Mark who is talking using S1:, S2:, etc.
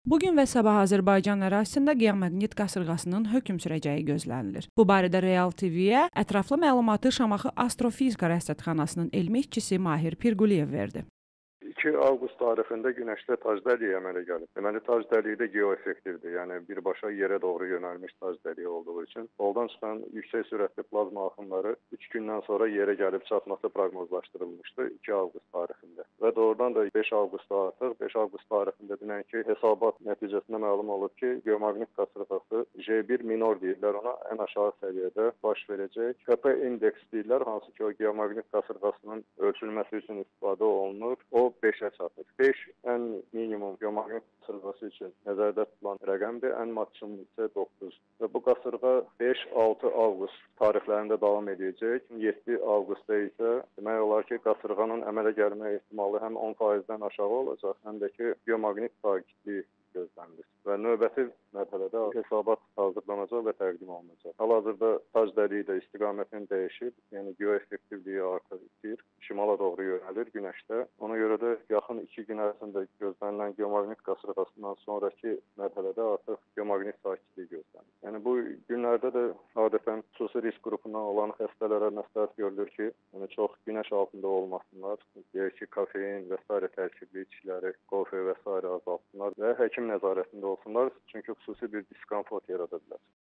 S1: Bugün və sabah Azərbaycan ərazisində geomaqnit qasırğasının hökm sürəcəyi gözlənilir. Bu barədə Real TV-yə ətraflı məlumatı Şamaxı Astrofizika Rəsədxanasının elmi işçisi Mahir Pirquliyev verdi.
S2: 2 avqust tarixində Günəşdə Tac dəliyi əmələ gəlib. Deməli, Tac dəliyi də geoeffektivdir. Yəni, birbaşa yerə doğru yönəlmiş Tac dəliyi olduğu üçün oradan çıxan yüksək sürətli plazma axınları 3 gündən sonra yerə gəlib çatması proqnozlaşdırılmışdı 2 avqust tarixində. Və doğrudan da 5 avqustda artıq 5 avqust tarixində dünənki hesabat nəticəsində məlum olub ki, geomaqnit qasırğası J1 minor deyirlər ona, ən aşağı səviyyədə baş verəcək. KP indeks deyirlər, hansı ki, o geomaqnit qasırğasının ölçülməsi üçün istifadə olunur. O 5-ə çatır. 5 ən minimum geomaqnit qasırğası üçün nəzərdə tutulan rəqəmdir, ən maksimum isə 9. Və bu qasırğa 5-6 avqust tarixlərində davam edəcək. 7 avqustda isə demək olar ki, qasırğanın əmələ gəlmə ehtimalı həm 10%-dən aşağı olacaq, həm də ki, geomaqnit sakitliyi gözlənilir. Və növbəti mərhələdə hesabat hazırlanacaq və təqdim olunacaq. Hal-hazırda Tac dəliyi də istiqamətini dəyişib, yəni geoeffektivliyi artır, şimala doğru yönəlir Günəşdə. Ona görə də yaxın 2 gün ərzində gözlənilən geomaqnit qasırğasından sonraki mərhələdə artıq geomaqnit sakitliyi gözlənilir. Yəni bu günlərdə də adətən xüsusi risk qrupundan olan xəstələrə məsləhət görülür ki, yəni çox günəş altında olmasınlar, deyək ki, kofein və s. tərkibli içkiləri, qofe və s. azaltsınlar və həkim nəzarətində olsunlar, çünki xüsusi bir diskomfort yarada bilər.